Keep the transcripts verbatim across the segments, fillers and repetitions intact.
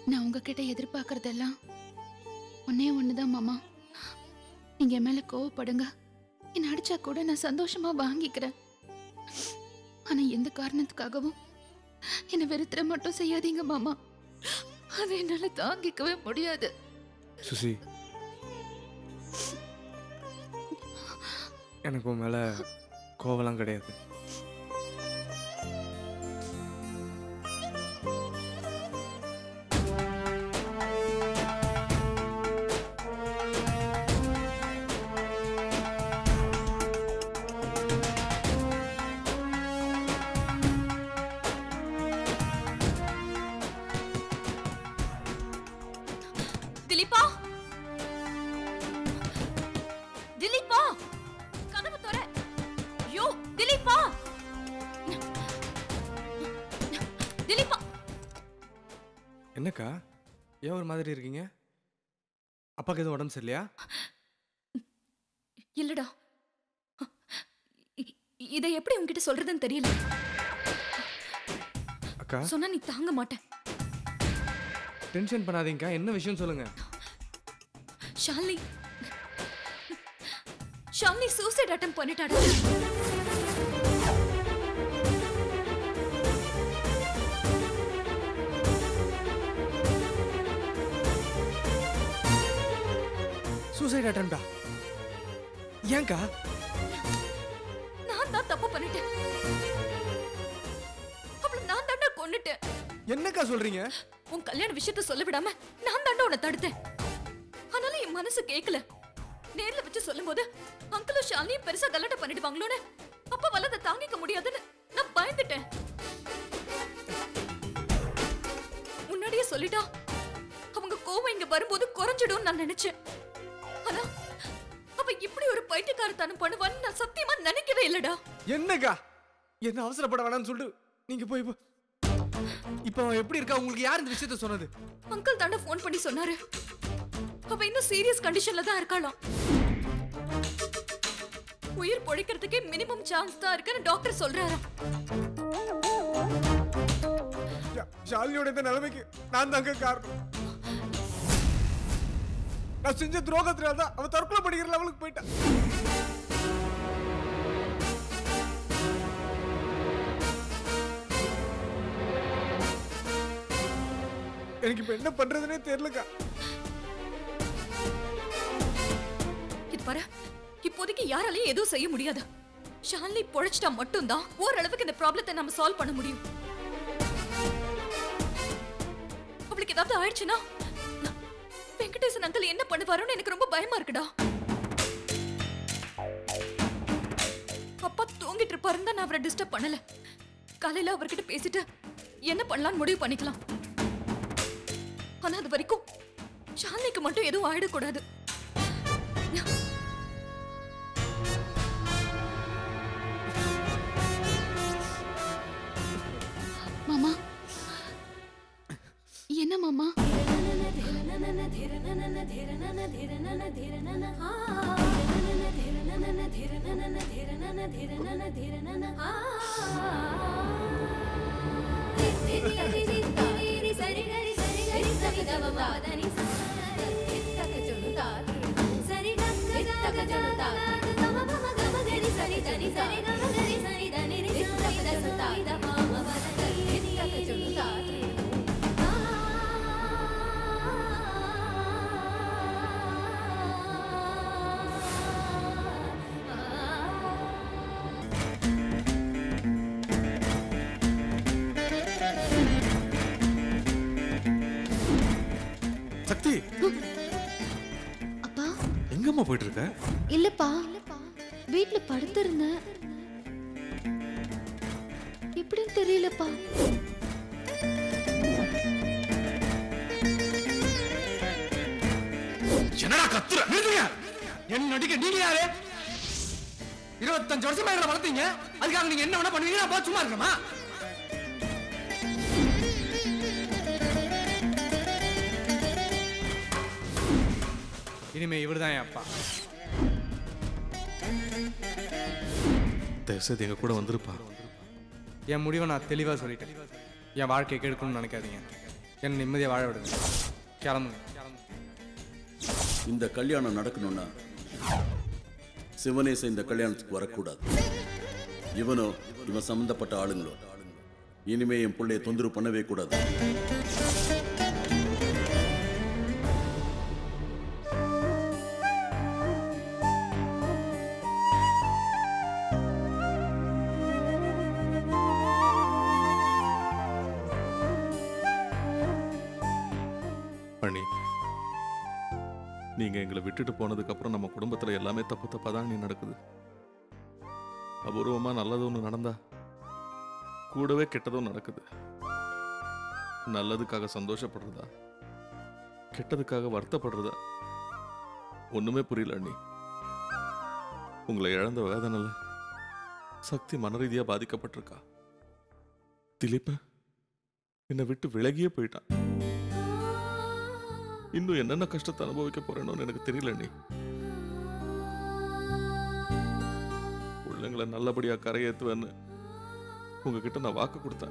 நான் உங்ககிட்ட எதிர்பார்க்கறதெல்லாம் ஒன்னே ஒண்ணுதான் மாமா. நீங்க என் மேல கோவப்படுங்க, என்ன அடிச்சா கூட நான் சந்தோஷமா வாங்கிக்கிறேன். ஆனா எந்த காரணத்துக்காகவும் என்ன வெறுத்துற மட்டும் செய்யாதீங்க மாமா. அதை என்னால தாங்கிக்கவே முடியாது. சுசி, எனக்கு உன் மேல கோவலாம் கிடையாது. திலீபா, திலீபா, கதவு தர. யோ திலீபா, திலீபா. என்னக்கா, ஏன் ஒரு மாதிரி இருக்கீங்க? அப்பாக்கு எதுவும் உடம்பு சரியில்லையா? இல்லடா, இதை எப்படி உன்கிட்ட சொல்றதுன்னு தெரியல. அக்கா, சொன்னா நீ தாங்க மாட்டேன். டென்ஷன் பண்ணாதீங்கக்கா, என்ன விஷயம் சொல்லுங்க. ஷாலினி ஷாலினி சூசைட் அட்டெம்ப்ட் பண்ணிட்டாடா. சூசைட் அட்டெம்ப்டா? ஏன்க்கா? நான் தான் தப்பு பண்ணிட்டேன். அவளை நான் தாண்டா கொன்னுட்டேன். என்னக்கா சொல்றீங்க? உன் கல்யாண விஷயத்த சொல்ல விடாம நான் தாண்டா உன்னை தடுத்தேன். ஆனாலும் என் மனசு கேட்கல. நேர்ல வச்சு சொல்லும்போது அங்கிளும் ஷாலினியும் பெருசா கலாட்டா பண்ணிடுவாங்களோன்னு, அப்ப வலதை தாங்கிக்க முடியாதுன்னு நான் பயந்துட்டேன். முன்னாடியே சொல்லிட்டா அவங்க கோவம் இங்க வரும்போது குறைஞ்சிடும் நான் நினைச்சேன். ஆனா அவ இப்படி ஒரு பைத்தியக்காரத்தனம் பண்ணுவான்னு நான் சத்தியமா நினைக்கவே இல்லடா. என்னக்கா, என்ன அவசரப்பட வேணாம்னு சொல்லிட்டு நீங்க போய் போ. இப்ப அவன் எப்படி இருக்கா? உங்களுக்கு யார் இந்த விஷயத்த சொன்னது? அங்கிள் தாண்டா போன் பண்ணி சொன்னாரு. அவ இன்னும் சீரியஸ் கண்டிஷன்ல தான் இருக்காளாம். உயிர் பொழைக்கிறதுக்கே மினிமம் சான்ஸ் தான் இருக்குன்னு டாக்டர் சொல்றாராம். ஷாலினியோட இந்த நிலைமைக்கு நான் தாங்க காரணம். நான் செஞ்ச துரோகத்தினால தான் அவன் தற்கொலை பண்ணிக்கிற லெவலுக்கு போயிட்டான். எனக்கு இப்ப என்ன பண்றதுன்னே தெரியலக்கா. இது பாரு, இப்போதைக்கு யாராலையும் எதுவும் செய்ய முடியாது. ஷாலினி பொழைச்சிட்டா மட்டும்தான் ஓரளவுக்கு இந்த ப்ராப்ளத்தை நம்ம சால்வ் பண்ண முடியும். அவளுக்கு ஏதாவது ஆயிடுச்சுன்னா வெங்கடேசன் அங்கிள் என்ன பண்ணுவாரோன்னு எனக்கு ரொம்ப பயமா இருக்குடா. அப்பா தூங்கிட்டு இருப்பாருன்னு தான் நான் அவரை டிஸ்டர்ப் பண்ணல. காலையில அவர்கிட்ட பேசிட்டு என்ன பண்ணலாம்னு முடிவு பண்ணிக்கலாம். ஆனா அது வரைக்கும் ஷாலினிக்கு மட்டும் எதுவும் ஆயிடக்கூடாது. மாமா, என்ன மாமா? சக்தி, அப்பா எங்கம்மா போயிட்டு இருக்க? இல்லப்பா, வீட்ல படுத்திருந்தேன். எப்படின்னு தெரியலப்பா. என்னடா கத்துற? நிறுத்துங்க. என்ன நடிக்க நீங்க யாரு? இருபத்தஞ்சு வருஷமா என்ன வளர்த்தீங்க, அதுக்காக நீங்க என்ன வேணா பண்ணுவீங்க? நான் சும்மா இருக்கமா? இனிமே இவர்தான் என் அப்பா. தயவுசெய்து எங்க கூட வந்திருப்பா. என் முடிவை நான் தெளிவா சொல்லிட்டேன். என் வாழ்க்கையை கெடுக்கணும்னு நினைக்காதீங்க. என்ன நிம்மதியாக வாழ விடுங்க. கிளம்புங்க கிளம்புங்க. இந்த கல்யாணம் நடக்கணும்னா சிவனேச இந்த கல்யாணத்துக்கு வரக்கூடாது. இவனோ இவன் சம்பந்தப்பட்ட ஆளுங்களோ இனிமே என் பிள்ளைய தொந்தரவு பண்ணவே கூடாது. பண்ணி, நீங்க எங்களை விட்டுட்டு போனதுக்கு அப்புறம் நம்ம குடும்பத்துல எல்லாமே தப்பு தப்பா தான் நீ நடக்குது. அபூர்வமா நல்லது ஒண்ணு நடந்தா கூடவே கெட்டதும் நடக்குது. நல்லதுக்காக சந்தோஷப்படுறதா கெட்டதுக்காக வருத்தப்படுறதா ஒண்ணுமே புரியல அண்ணி. உங்களை இழந்த வேதனைல சக்தி மனரீதியா பாதிக்கப்பட்டிருக்கா. திலீப் என்னை விட்டு விலகியே போயிட்டான். இன்னும் என்னென்ன கஷ்டத்தை அனுபவிக்க போறேன்னு எனக்கு தெரியல நீ. பிள்ளைங்களை நல்லபடியா கரையேற்றுவேன்னு உங்ககிட்ட நான் வாக்கு கொடுத்தேன்.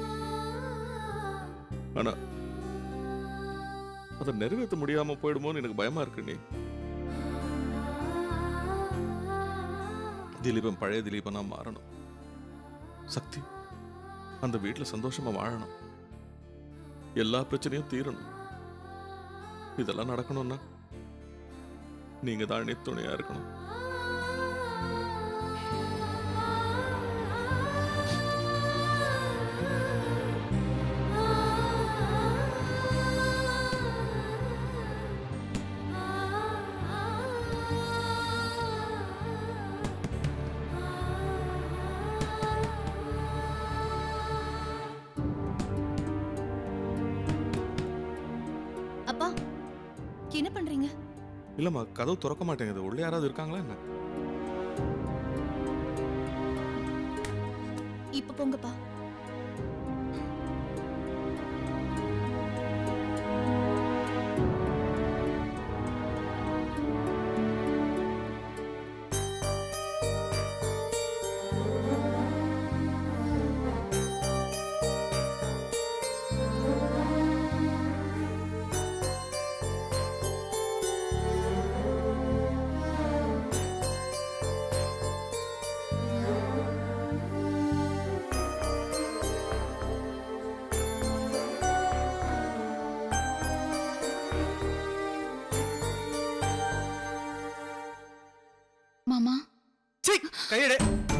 ஆனா அதை நிறைவேற்ற முடியாம போயிடுமோன்னு எனக்கு பயமா இருக்கு நீ. திலீபன் பழைய திலீபனா மாறணும். சக்தி அந்த வீட்டுல சந்தோஷமா வாழணும். எல்லா பிரச்சனையும் தீரணும். இதெல்லாம் நடக்கணும்னா நீங்க தான் துணையா இருக்கணும். அப்பா என்ன பண்றீங்க? இல்லம்மா, கதவு திறக்க மாட்டேங்குது. உள்ள யாராவது இருக்காங்களா என்ன? இப்ப போங்கப்பா. மாமா, கையெடு.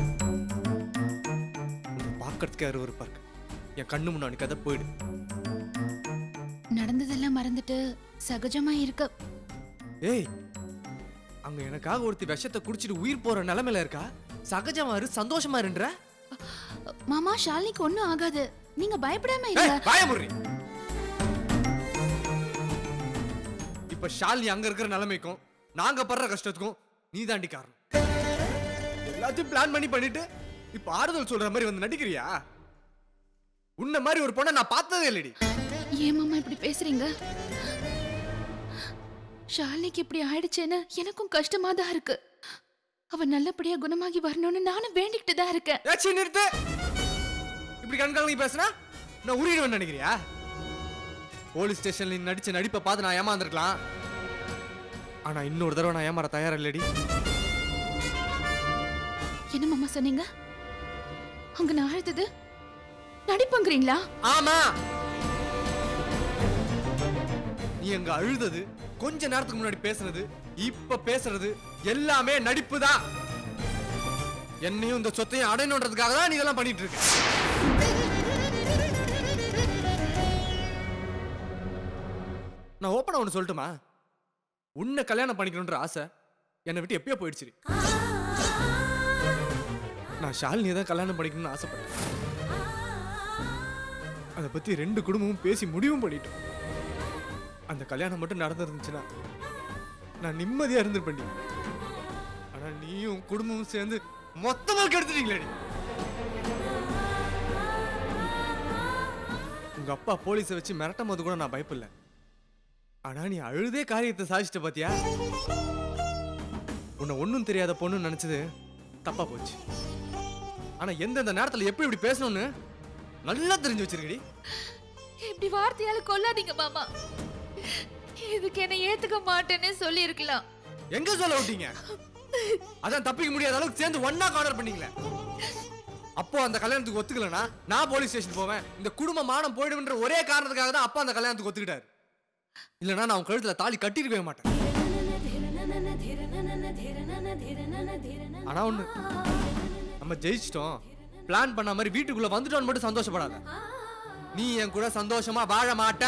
பார்க்கறதுக்கு அருவருப்பா இருக்கு. என் கண்ணு முன்னாடி கதை போயிடு. நடந்ததெல்லாம் மறந்துட்டு சகஜமா இருக்க. ஏய், அங்க எனக்காக ஒருத்தி விஷத்தை குடிச்சிட்டு உயிர் போற நிலைமையில இருக்கா. சகஜமா இரு, சந்தோஷமா இருன்ற. மாமா, ஷாலினிக்கு ஒண்ணும் ஆகாது. நீங்க பயப்படாம இருங்க. பயமுறி. இப்ப ஷாலினி அங்க இருக்கிற நிலைமைக்கும் நாங்க படுற கஷ்டத்துக்கும் நீ தாண்டி காரணம். எல்லாத்தையும் பிளான் பண்ணி பண்ணிட்டு இப்ப ஆறுதல் சொல்ற மாதிரி வந்து நடிக்கிறியா? உன்ன மாதிரி ஒரு பொண்ணை நான் பார்த்ததே இல்லடி. ஏன் மாமா இப்படி பேசுறீங்க? ஷாலினிக்கு இப்படி ஆயிடுச்சேன்னு எனக்கும் கஷ்டமா தான் இருக்கு. அவ நல்லபடியா குணமாகி வரணும்னு நானும் வேண்டிக்கிட்டு தான் இருக்கேன். ஏச்சி நிறுத்து. இப்படி கண்காலி பேசுனா நான் உருகிடுவேன் நினைக்கிறியா? போலீஸ் ஸ்டேஷன்ல நீ நடிச்ச நடிப்பை பார்த்து நான் ஏமாந்துருக்கலாம். ஆனா இன்னொரு தடவை நான் ஏமாற தயாரா இல்லடி. என்ன மாமா சொன்னீங்க? அங்க நான் அழுதது நடிப்புங்கிறீங்களா? ஆமா, நீ அங்க அழுதது, கொஞ்ச நேரத்துக்கு முன்னாடி பேசுறது, இப்ப பேசுறது எல்லாமே நடிப்பு தான். என்னையும் இந்த சொத்தையும் அடையணுன்றதுக்காக தான் நீ இதெல்லாம் பண்ணிட்டு இருக்க. நான் ஓப்பனா ஒண்ணு சொல்லட்டுமா? உன்னை கல்யாணம் பண்ணிக்கணுன்ற ஆசை என்னை விட்டு எப்பயோ போயிடுச்சு. நான் ஷாலினியை தான் கல்யாணம் பண்ணிக்கணும்னு ஆசைப்பட்டேன். அதை பத்தி ரெண்டு குடும்பமும் பேசி முடிவும் பண்ணிட்டோம். அந்த கல்யாணம் மட்டும் நடந்துருந்துச்சுன்னா நான் நிம்மதியா இருந்திருப்பேன். ஆனா நீயும் குடும்பமும் சேர்ந்து மொத்தமா கெடுத்துட்டீங்களே. உங்க அப்பா போலீஸை வச்சு மிரட்டும் போது கூட நான் பயப்படல. ஆனா நீ அழுதே காரியத்தை சாதிச்சிட்ட பாத்தியா? உன்னை ஒன்னும் தெரியாத பொண்ணு நினைச்சது தப்பா போச்சு. ஆனா எந்தெந்த நேரத்துல எப்படி இப்படி பேசணும்னு நல்லா தெரிஞ்சு வச்சிருக்கடி. இப்படி வார்த்தையால கொல்லாதீங்க மாமா. இதுக்கு என்ன ஏத்துக்க மாட்டேன்னு சொல்லி இருக்கலாம். எங்க சொல்ல விட்டீங்க? அதான் தப்பிக்க முடியாத அளவுக்கு சேர்ந்து ஒன்னா கார்னர் பண்ணீங்களே. அப்போ அந்த கல்யாணத்துக்கு ஒத்துக்கலனா நான் போலீஸ் ஸ்டேஷன் போவேன். இந்த குடும்ப மானம் போயிடும்ன்ற ஒரே காரணத்துக்காக தான் அப்பா அந்த கல்யாணத்துக்கு ஒத்துக்கிட்டாரு. இல்லனா நான் உன் கழுத்துல தாலி கட்டிருக்கவே மாட்டேன். ஆனா ஒண்ணு, நம்ம ஜெயிச்சிட்டோம், பிளான் பண்ண மாதிரி வீட்டுக்குள்ள வந்துட்டோம்னு மட்டும் சந்தோஷப்படாத. நீ என் கூட சந்தோஷமா வாழ மாட்ட.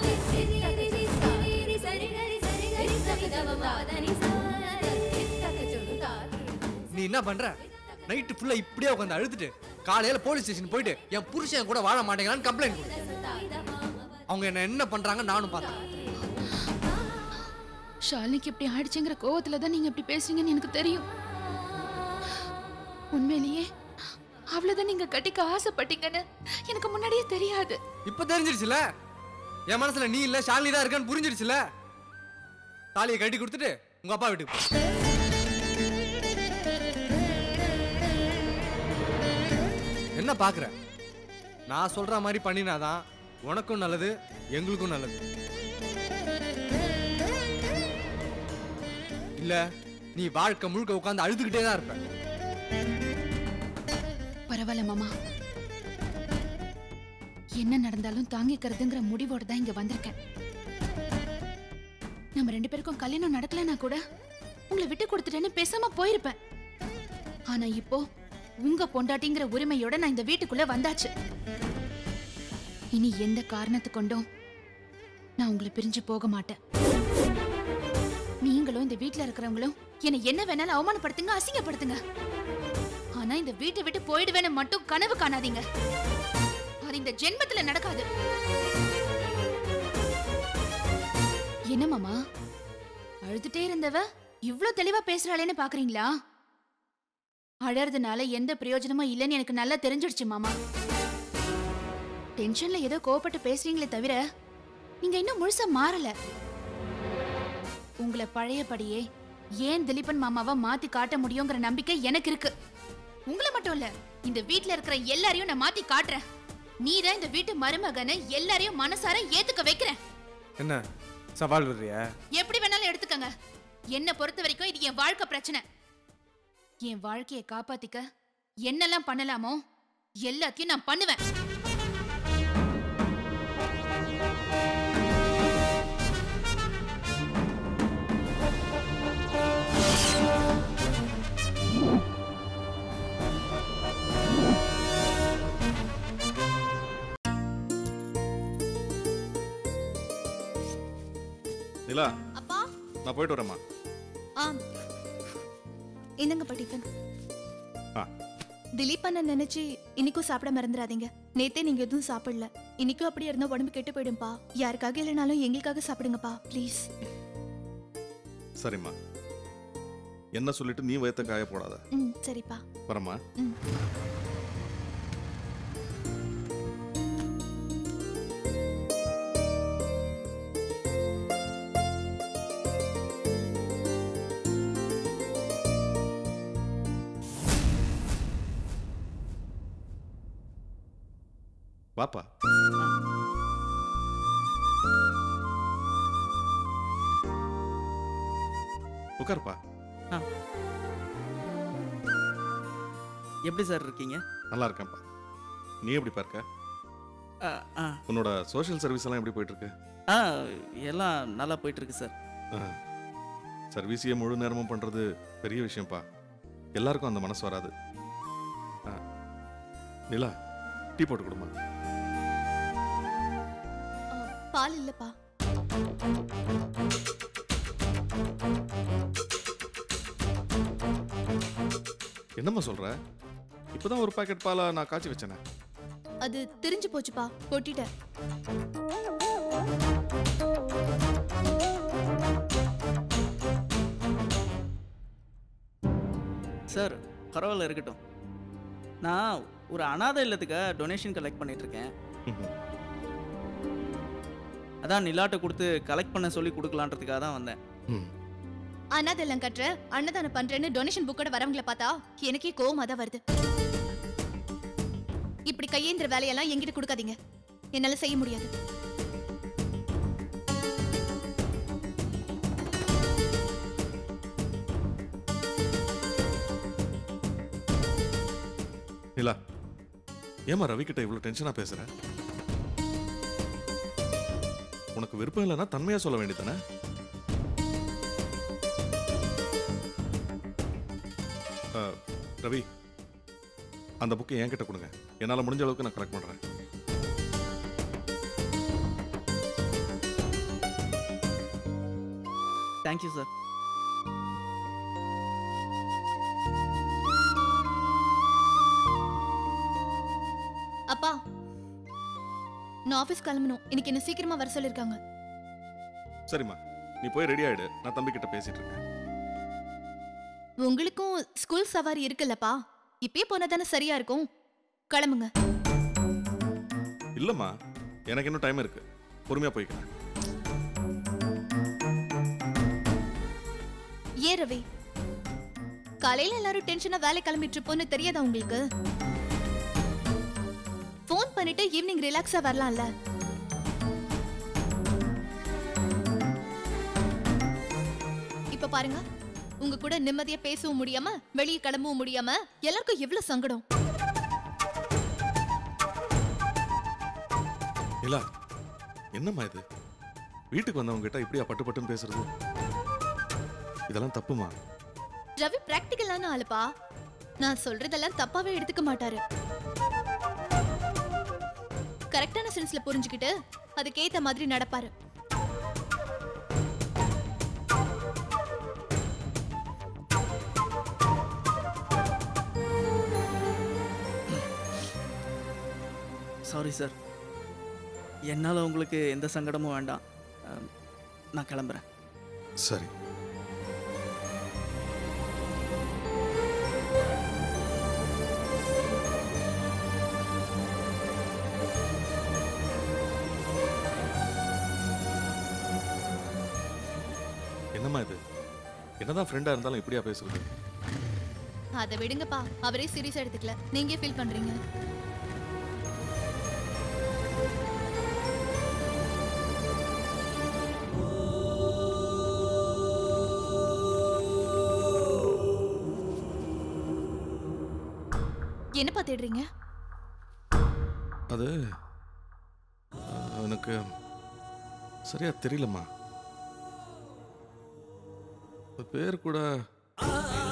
நீ என்ன பண்ற? நைட்டு ஃபுல்லா இப்படியே உட்காந்து அழுதுட்டு காலையில போலீஸ் ஸ்டேஷன் போயிட்டு என் புருஷன் கூட வாழ மாட்டேங்கிறான்னு கம்ப்ளைண்ட் கொடு. அவங்க என்ன என்ன பண்றாங்க நானும் பார்த்தேன். ஷாலினிக்கு இப்படி ஆயிடுச்சுங்கிற கோவத்துல தான் நீங்க இப்படி பேசுறீங்கன்னு எனக்கு தெரியும். உண்மையிலேயே அவ்வளவுதான் நீங்க கட்டிக்க ஆசைப்பட்டீங்கன்னு எனக்கு முன்னாடியே தெரியாது. இப்ப தெரிஞ்சிருச்சுல, என் மனசுல நீ இல்ல ஷாலினி தான் இருக்கான்னு புரிஞ்சிருச்சுல. தாலியை கட்டி கொடுத்துட்டு உங்க அப்பா வீட்டுக்கு போ. என்ன பாக்குற? நான் சொல்ற மாதிரி பண்ணினாதான் உனக்கும் நல்லது, எங்களுக்கும் நல்லது. இல்ல நீ வாழ்க்கை முழுக்க உட்கார்ந்து அழுதுகிட்டே தான் இருப்ப. பரவாயில்ல மாமா, என்ன நடந்தாலும் தாங்கிக்கிறதுங்கிற முடிவோட தான் இங்க வந்திருக்கேன். நம்ம ரெண்டு பேருக்கும் கல்யாணம் நடக்கலன்னா கூட உங்களை விட்டு கொடுத்துட்டேன்னு பேசாம போயிருப்பேன். ஆனா இப்போ உங்க பொண்டாட்டிங்கிற உரிமையோட நான் இந்த வீட்டுக்குள்ள வந்தாச்சு. இனி எந்த காரணத்து கொண்டும் நான் உங்களை பிரிஞ்சு போக மாட்டேன். நீங்களும் இந்த வீட்டுல இருக்கிறவங்களும் என்னை என்ன வேணாலும் அவமானப்படுத்துங்க, அசிங்கப்படுத்துங்க. ஆனா இந்த வீட்டை விட்டு போயிடுவேன்னு மட்டும் கனவு காணாதீங்க. அது இந்த ஜென்மத்துல நடக்காது. என்ன மாமா, அழுதுட்டே இருந்தவ இவ்ளோ தெளிவா பேசுறாளேன்னு பாக்குறீங்களா? அழறதுனால எந்த பிரயோஜனமும் இல்லைன்னு எனக்கு நல்லா தெரிஞ்சிடுச்சு மாமா. டென்ஷன்ல ஏதோ கோவப்பட்டு பேசுறீங்களே தவிர நீங்க இன்னும் முழுசா மாறல. உங்களை பழையபடியே ஏன் திலீபன் மாமாவை மாத்தி காட்ட முடியுங்கிற நம்பிக்கை எனக்கு இருக்கு. உங்களை மட்டும் இல்ல, இந்த வீட்ல இருக்கிற எல்லாரையும் நான் மாத்தி காட்டுறேன். நீதான் இந்த வீட்டு மருமகன்னு எல்லாரையும் மனசார ஏத்துக்க வைக்கிறேன். என்ன சவால் விடுறியா? எப்படி வேணாலும் எடுத்துக்கங்க. என்ன பொறுத்த வரைக்கும் இது என் வாழ்க்கை பிரச்சனை. என் வாழ்க்கையை காப்பாத்திக்க என்னெல்லாம் பண்ணலாமோ எல்லாத்தையும் நான் பண்ணுவேன். நிலா, அப்பா நான் போயிட்டு வரேம்மா. ஆம், இந்தங்கப்பா டிஃபன். ஆ. திலீப் அண்ணன் நினைச்சு இன்னைக்கும் சாப்பிட மறந்துடாதீங்க. நேத்தே நீங்க எதுவும் சாப்பிடல. இன்னைக்கும் அப்படியே இருந்தா உடம்பு கெட்டு போயிடும்பா. யாருக்காக இல்லைனாலும் எங்களுக்காக சாப்பிடுங்கப்பா ப்ளீஸ். சரிம்மா, என்ன சொல்லிட்டு நீ வயத்த காய போடாத. ம் சரிப்பா. வரம்மா. ம். வாப்பா. உட்காருப்பா. எப்படி சார் இருக்கீங்க? நல்லா இருக்கேன்ப்பா. நீ எப்படி பார்க்க? ஆ, ஆ. உன்னோட சோஷியல் சர்வீஸ் எல்லாம் எப்படி போயிட்டு இருக்கு? ஆ எல்லாம் நல்லா போயிட்டு இருக்கு சார். சர்வீஸையே முழு நேரமும் பண்றது பெரிய விஷயம்ப்பா. எல்லாருக்கும் அந்த மனசு வராது. நிலா, டீ போட்டு கொடுமா. பால் இல்லப்பா. என்னம்மா சொல்ற? இப்பதான் ஒரு பாக்கெட் பாலா நான் காய்ச்சி வச்சேனே. அது தெரிஞ்சு போச்சுப்பா, கொட்டிட்டேன். சார் பரவாயில்ல இருக்கட்டும். நான் ஒரு அனாதை இல்லத்துக்கு டொனேஷன் கலெக்ட் பண்ணிட்டு இருக்கேன். அதான் நிலாட்ட கொடுத்து கலெக்ட் பண்ண சொல்லி கொடுக்கலான்றதுக்காக தான் வந்தேன். அனாதெல்லாம் கட்டுற அன்னதானம் பண்றேன்னு டொனேஷன் புக்கோட வரவங்களை பார்த்தா எனக்கே கோவமா தான் வருது. இப்படி கையேந்திர வேலையெல்லாம் என்கிட்ட கொடுக்காதீங்க. என்னால செய்ய முடியாது. நிலா, ஏமா ரவி கிட்ட இவ்வளவு டென்ஷனா பேசுற? உனக்கு விருப்பம் இல்லைன்னா தன்மையா சொல்ல வேண்டியதானே? ரவி, அந்த புக்கை என்கிட்ட கொடுங்க. என்னால முடிஞ்ச அளவுக்கு நான் கலெக்ட் பண்றேன். Thank you sir. அப்பா, நான் ஆபீஸ் கிளம்பணும். இன்னைக்கு என்ன சீக்கிரமா வர சொல்லிருக்காங்க. சரிம்மா, நீ போய் ரெடி ஆயிடு. நான் தம்பி கிட்ட பேசிட்டு இருக்கேன். உங்களுக்கும் ஸ்கூல் சவாரி இருக்குல்லப்பா, இப்பயே போனா தானே சரியா இருக்கும். கிளம்புங்க. இல்லம்மா, எனக்கு இன்னும் டைம் இருக்கு. பொறுமையா போய்க்கிறேன். ஏன் ரவி, காலையில எல்லாரும் டென்ஷனா வேலை கிளம்பிட்டு இருப்போம்னு தெரியாதா உங்களுக்கு? போன் பண்ணிட்டு ஈவினிங் ரிலாக்ஸா வரலாம்ல. இப்ப பாருங்க, உங்க கூட நிம்மதியா பேசவும் முடியாம வெளியே கிளம்பவும் முடியாம எல்லாருக்கும் எவ்வளவு சங்கடம். இல்ல, என்னம்மா இது? வீட்டுக்கு வந்தவங்க கிட்ட இப்படியா பட்டு பட்டுன்னு பேசுறது? இதெல்லாம் தப்புமா? ரவி பிராக்டிகலான ஆளுப்பா. நான் சொல்றதெல்லாம் தப்பாவே எடுத்துக்க மாட்டாரு. கரெக்டான சென்ஸ்ல புரிஞ்சுக்கிட்டு அதுக்கேத்த மாதிரி நடப்பாரு. சாரி சார், என்னால் உங்களுக்கு எந்த சங்கடமும் வேண்டாம். அஹ், நான் கிளம்புறேன். சரி. என்னம்மா இது? என்னதான் ஃப்ரெண்டா இருந்தாலும் இப்படியா பேசுறது? அதை விடுங்கப்பா, அவரே சீரியஸா எடுத்துக்கல. நீங்க ஃபீல் பண்றீங்க. என்னப்பா தேடுறீங்க? அது அஹ், எனக்கு சரியா தெரியலம்மா. அது பேர் கூட